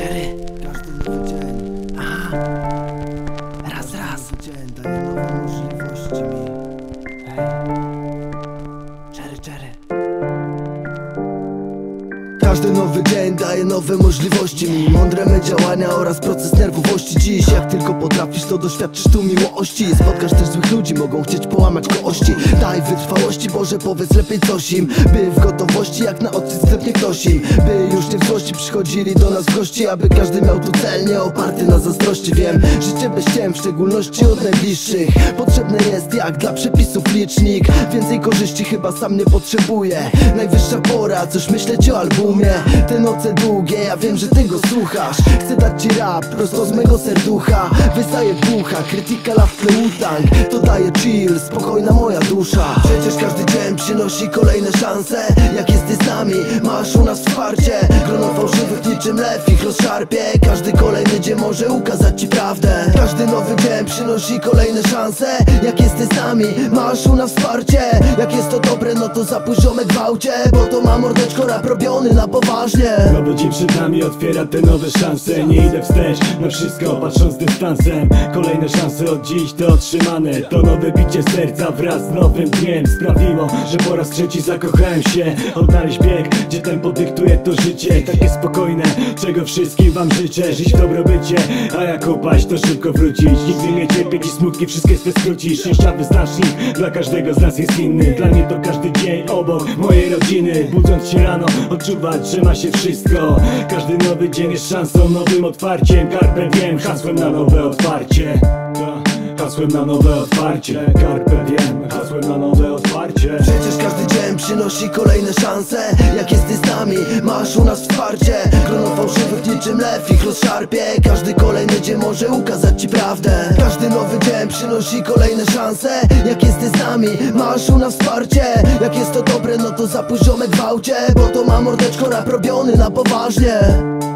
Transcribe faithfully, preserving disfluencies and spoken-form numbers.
Cherry. Każdy nowy dzień. Aha. Raz, raz. Nowy dzień daje nowe możliwości mi. Hej. Cherry, cherry. Każdy nowy dzień daje nowe możliwości mi. Mądre me działania oraz proces nerwowości. Dziś jak tylko potrafisz, to doświadczysz tu miłości. Spotkasz też złych ludzi, mogą chcieć połamać kości. Daj wytrwałości, Boże, powiedz lepiej coś im. By w gotowości, jak na odcisk sklepnie ktoś im. By już nie w złości przychodzili do nas w gości. Aby każdy miał tu cel, nie oparty na zazdrości. Wiem, życie bez ciem, w szczególności od najbliższych. Potrzebne jest jak dla przepisów licznik. Więcej korzyści chyba sam nie potrzebuję. Najwyższa pora, coś myśleć o albumie. Te noce długie, ja wiem, że tego słuchasz. Chcę dać ci rap prosto z mego serducha. Wystaje bucha, krytyka love Wu-Tang. To daje chill, spokojna moja dusza. Przecież każdy dzień przynosi kolejne szanse. Jak jesteś z nami, masz u nas wsparcie. Grono fałszywych niczym lew ich rozszarpie. Każdy kolejny dzień może ukazać ci prawdę. Każdy nowy dzień przynosi kolejne szanse. Jak jesteś z nami, masz u nas wsparcie. Jak jest to dobre, no to zapuść ziomek w aucie. Bo to ma mordeczko rap robiony na poważnie. Nowy dzień przed nami otwiera te nowe szanse. Nie idę wstecz na wszystko, patrząc dystansem. Kolejne szanse od dziś to otrzymane. To nowe bicie serca wraz z nowym dniem sprawiło, że po raz trzeci zakochałem się. Odnaleźć bieg, gdzie tempo dyktuje to życie. Takie spokojne, czego wszystkim wam życzę. Żyć w dobrobycie, a jak upaść to szybko wrócić. Nigdy nie cierpieć i smutki wszystkie swe skrócić. Szczęśliwy znacznik dla każdego z nas jest inny. Dla mnie to każdy dzień obok mojej rodziny. Budząc się rano, odczuwać, że ma się wszystko. Każdy nowy dzień jest szansą, nowym otwarciem. Carpe diem, hasłem na nowe otwarcie. Hasłem na nowe otwarcie. Carpe diem, hasłem na nowe otwarcie. Przecież każdy dzień przynosi kolejne szanse. Jak jesteś z nami, masz u nas wsparcie. Grono fałszywych niczym lew ich rozszarpie. Każdy kolejny dzień może ukazać ci prawdę. Każdy nowy dzień przynosi kolejne szanse. Jak jesteś z nami, masz u nas wsparcie. Jak jest to dobre, no to zapuść ziomek w aucie. Bo to ma mordeczko rap robiony na poważnie.